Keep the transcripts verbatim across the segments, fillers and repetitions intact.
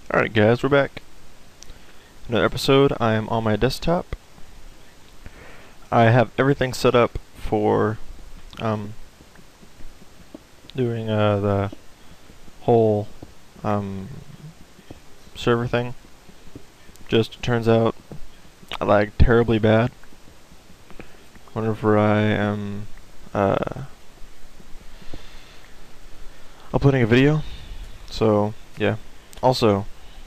Alright guys, we're back. Another episode. I am on my desktop. I have everything set up for um, doing uh, the whole um, server thing. Just turns out I lag terribly bad whenever I am uh, uploading a video. So yeah. Also,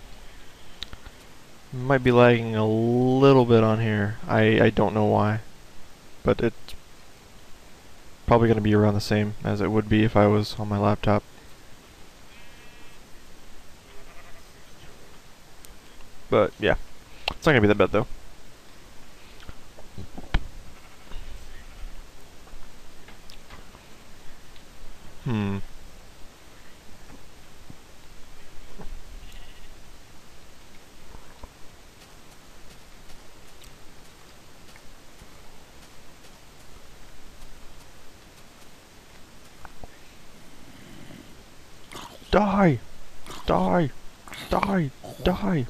might be lagging a little bit on here. I, I don't know why. But it's probably going to be around the same as it would be if I was on my laptop. But yeah, it's not going to be that bad though. Hmm. Die! Die! Die! Die!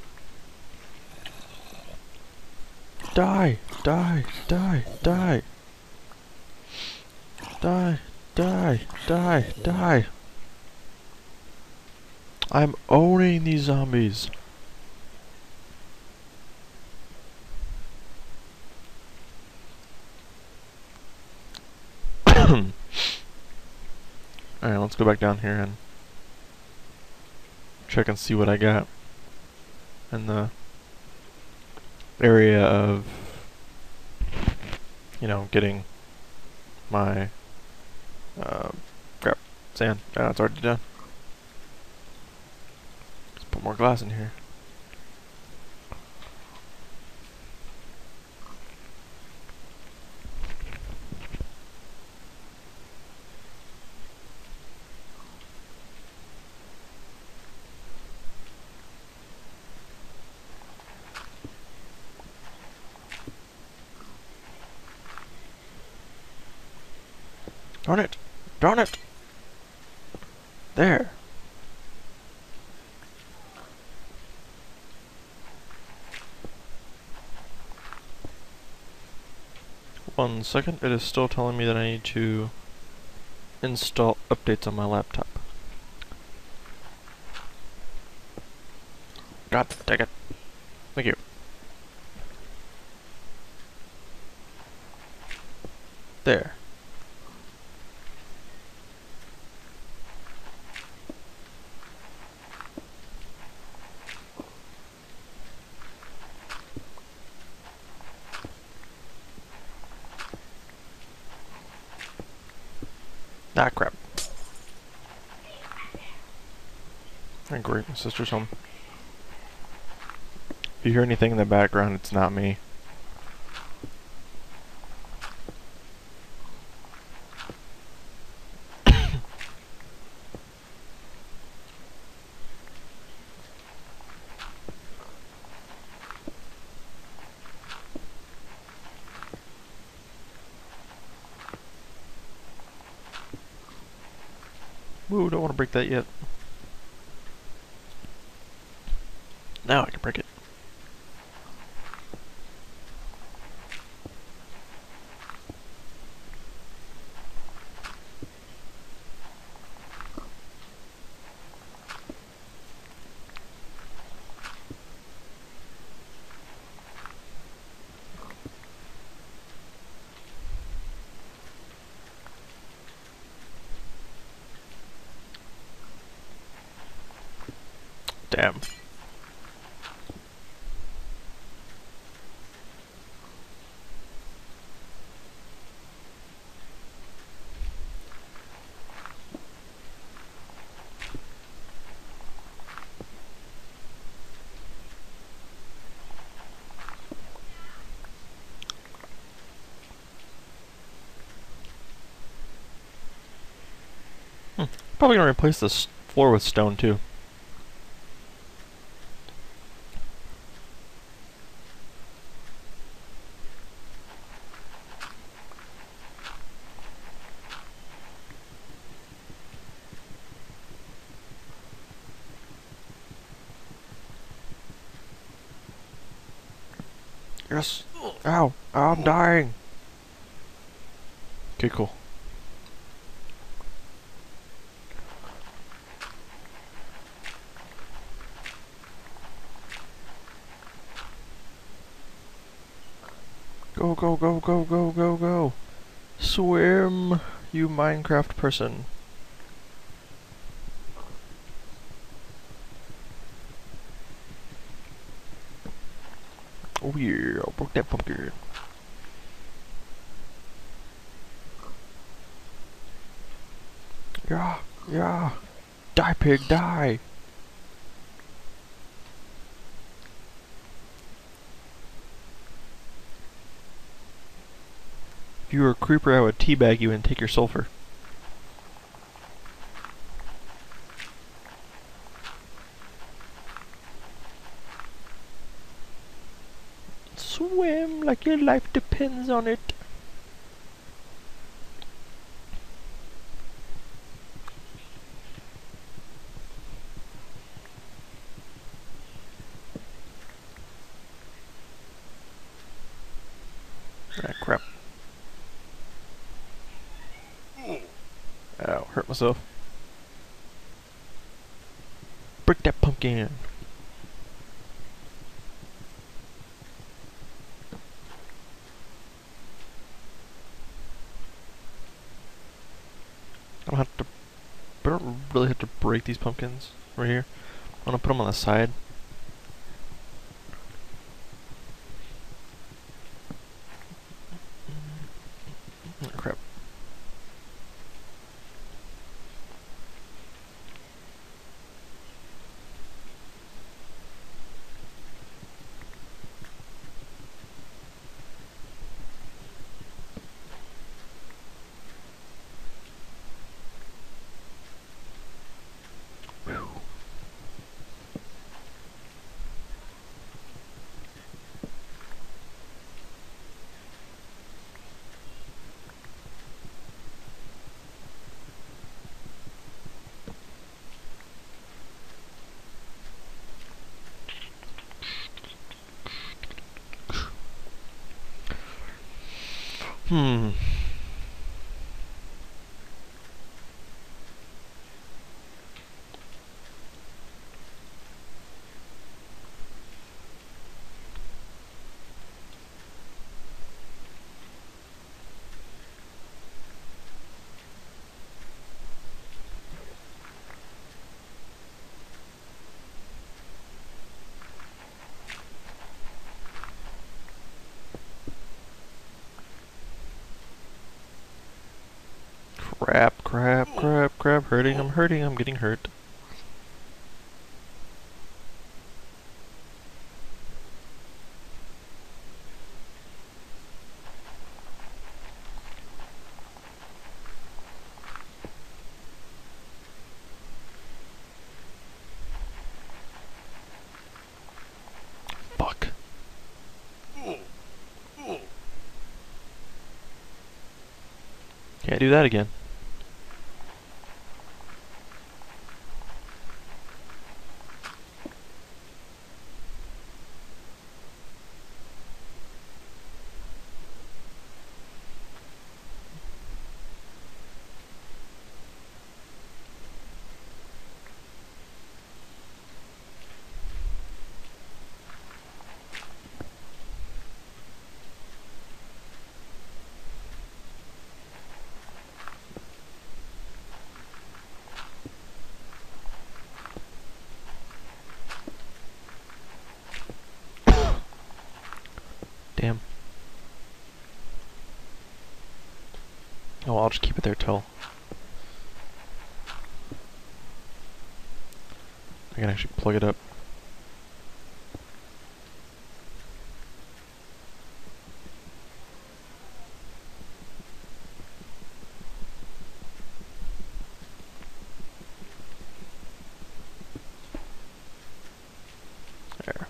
Die! Die! Die! Die! Die! Die! Die! Die! I'm owning these zombies! Alright, let's go back down here and check and see what I got in the area of, you know, getting my uh, crap, sand. Ah, it's already done. Let's put more glass in here. Darn it! Darn it! There! One second, it is still telling me that I need to install updates on my laptop. God dang it. Thank you. There. Ah, crap. Oh, great, my sister's home. If you hear anything in the background, it's not me. Woo, don't want to break that yet. Now I can break it. Damn. Hmm. Probably gonna replace this floor with stone too. Yes. Ow. Ow, I'm dying. Okay, cool. Go, go, go, go, go, go, go. Swim, you Minecraft person. Oh yeah, I broke that pumpkin. Yeah, yeah. Die, pig, die. If you were a creeper, I would teabag you and take your sulfur. Swim like your life depends on it. Ah, crap. Ow, hurt myself. Break that pumpkin. I don't have to, I don't really have to break these pumpkins right here. I'm gonna put them on the side. Oh, crap. Whew. Hmm. Crap, crap, crap, crap. Hurting, I'm hurting, I'm getting hurt. Fuck. Can't do that again. Damn. Oh, I'll just keep it there till I can actually plug it up. There.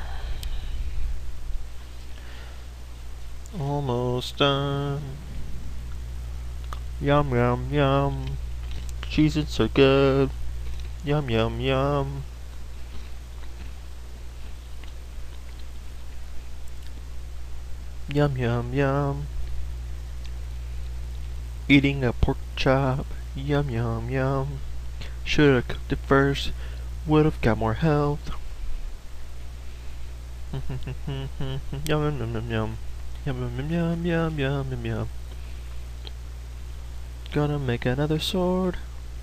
Almost done. Yum yum yum. Cheese is so good. Yum yum yum. Yum yum yum. Eating a pork chop. Yum yum yum. Should've cooked it first. Would've got more health. Yum yum yum yum yum. Yum yum yum yum yum yum yum. Gonna make another sword.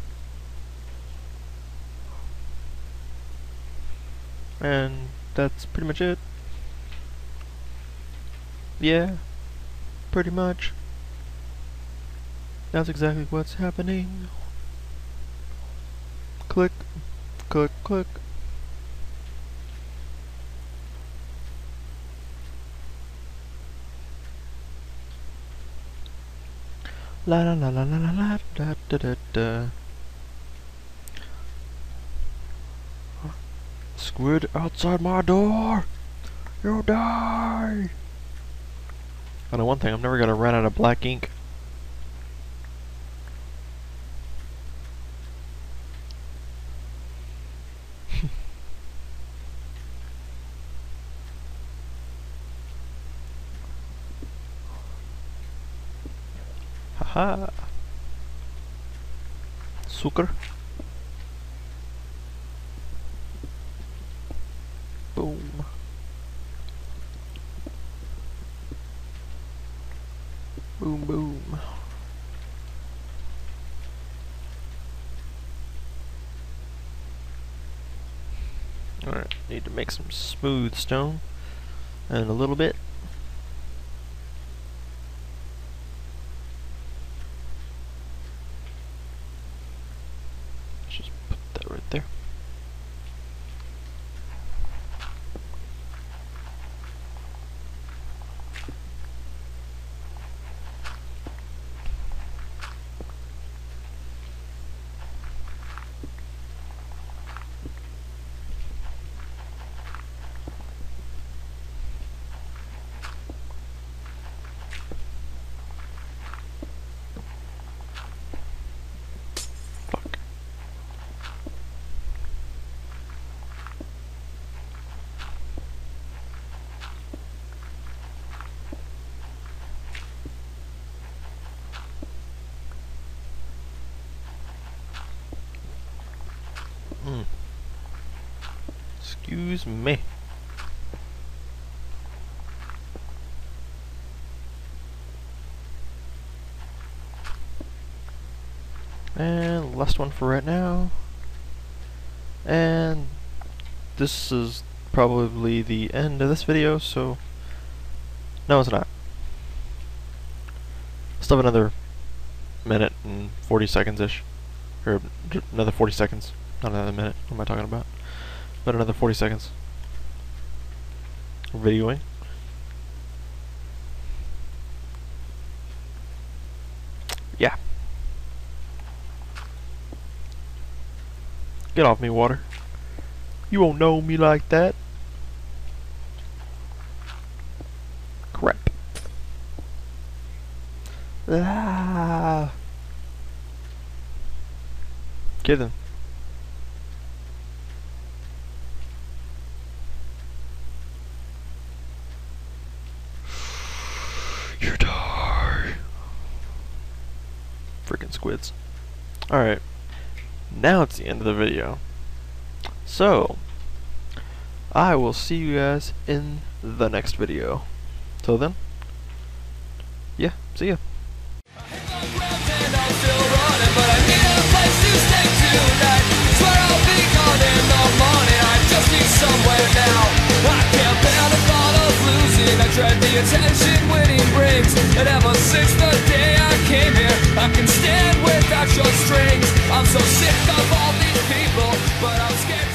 And that's pretty much it. Yeah, pretty much. That's exactly what's happening. Click, click, click. La la la la la la la da da da da. Squid outside my door! You'll die! I know one thing, I'm never gonna run out of black ink. Haha! Sucker. Boom. Boom boom. Alright, need to make some smooth stone. And a little bit. Just put that right there. Mm. Excuse me. And last one for right now. And this is probably the end of this video, so no, it's not. Still have another minute and forty seconds ish, or another forty seconds. Not another minute. What am I talking about? But another forty seconds. Videoing. Yeah. Get off me, water. You won't know me like that. Crap. Ah. Get him. You die. Freaking squids. Alright. Now it's the end of the video. So, I will see you guys in the next video. Till then, yeah, see ya. Dread the attention winning brings, and ever since the day I came here, I can stand without your strings. I'm so sick of all these people, but I'm scared.